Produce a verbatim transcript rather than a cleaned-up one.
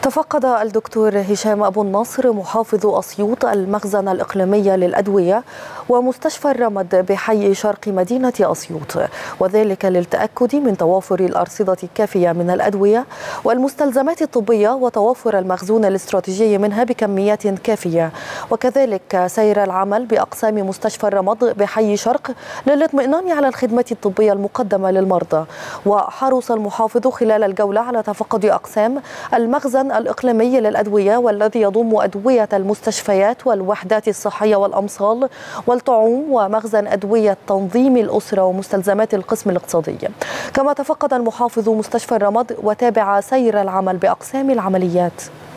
تفقد الدكتور هشام أبو النصر محافظ أسيوط المخزن الإقليمي للأدوية ومستشفى الرمد بحي شرق مدينة أسيوط، وذلك للتأكد من توافر الأرصدة الكافية من الأدوية والمستلزمات الطبية وتوافر المخزون الاستراتيجي منها بكميات كافية، وكذلك سير العمل بأقسام مستشفى الرمد بحي شرق للاطمئنان على الخدمات الطبية المقدمة للمرضى. وحرص المحافظ خلال الجولة على تفقد أقسام المخزن الإقليمي للأدوية والذي يضم أدوية المستشفيات والوحدات الصحية والأمصال والطعوم ومخزن أدوية تنظيم الأسرة ومستلزمات القسم الاقتصادي. كما تفقد المحافظ مستشفى الرمد وتابع سير العمل بأقسام العمليات.